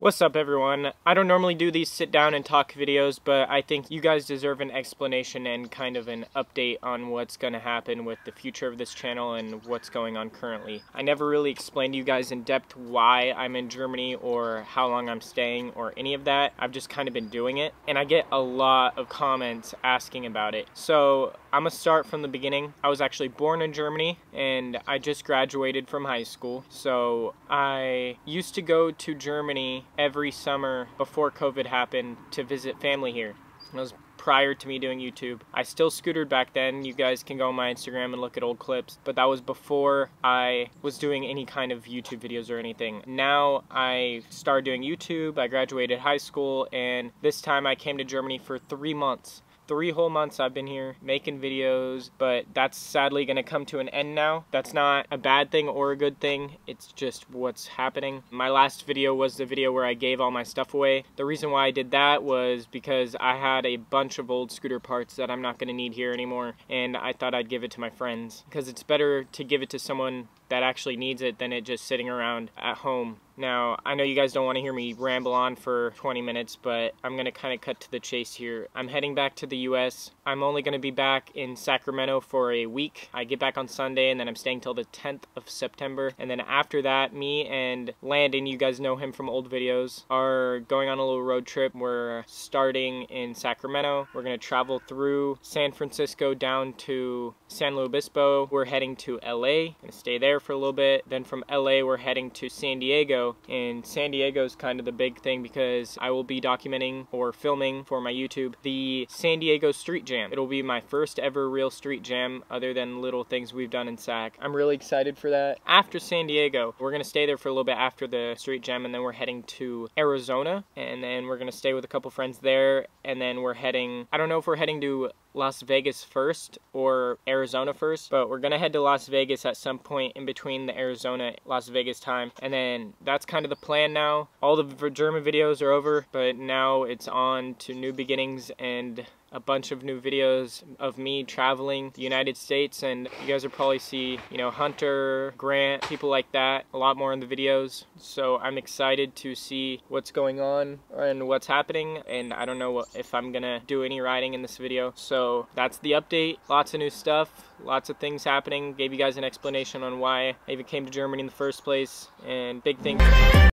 What's up, everyone? I don't normally do these sit down and talk videos, but I think you guys deserve an explanation and kind of an update on what's going to happen with the future of this channel and what's going on currently. I never really explained to you guys in depth why I'm in Germany or how long I'm staying or any of that. I've just kind of been doing it, and I get a lot of comments asking about it. So I'm gonna start from the beginning. I was actually born in Germany and I just graduated from high school. So I used to go to Germany every summer before COVID happened to visit family here. It was prior to me doing YouTube. I still scootered back then. You guys can go on my Instagram and look at old clips, but that was before I was doing any kind of YouTube videos or anything. Now I started doing YouTube, I graduated high school, and this time I came to Germany for 3 months. 3 whole months I've been here making videos, but that's sadly gonna come to an end now. That's not a bad thing or a good thing, it's just what's happening. My last video was the video where I gave all my stuff away. The reason why I did that was because I had a bunch of old scooter parts that I'm not gonna need here anymore, and I thought I'd give it to my friends, because it's better to give it to someone that actually needs it than it just sitting around at home. Now, I know you guys don't want to hear me ramble on for 20 minutes, but I'm going to kind of cut to the chase here. I'm heading back to the US. I'm only going to be back in Sacramento for a week. I get back on Sunday, and then I'm staying till the 10th of September. And then after that, me and Landon, you guys know him from old videos, are going on a little road trip. We're starting in Sacramento. We're going to travel through San Francisco down to San Luis Obispo. We're heading to LA. Going to stay there for a little bit. Then from LA, we're heading to San Diego. And San Diego is kind of the big thing because I will be documenting or filming for my YouTube the San Diego Street Jam. It'll be my first ever real street jam other than little things we've done in Sac. I'm really excited for that. After San Diego, we're going to stay there for a little bit after the street jam, and then we're heading to Arizona, and then we're going to stay with a couple friends there, and then we're heading, I don't know if we're heading to Las Vegas first or Arizona first, but we're gonna head to Las Vegas at some point in between the Arizona Las Vegas time, and then that's kind of the plan now. All the German videos are over, but now it's on to new beginnings and a bunch of new videos of me traveling the United States, and you guys will probably see, you know, Hunter, Grant, people like that, a lot more in the videos. So I'm excited to see what's going on and what's happening, and I don't know if I'm gonna do any riding in this video. So that's the update. Lots of new stuff, lots of things happening. Gave you guys an explanation on why I even came to Germany in the first place, and big things.